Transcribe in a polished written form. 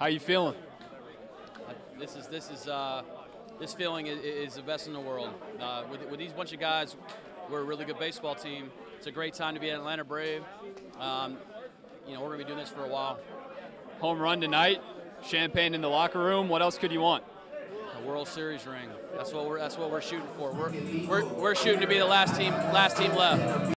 How you feeling? This feeling is the best in the world. With these bunch of guys, we're a really good baseball team. It's a great time to be an Atlanta Brave. We're gonna be doing this for a while. Home run tonight, champagne in the locker room. What else could you want? A World Series ring. That's what we're shooting for. We're shooting to be the last team left.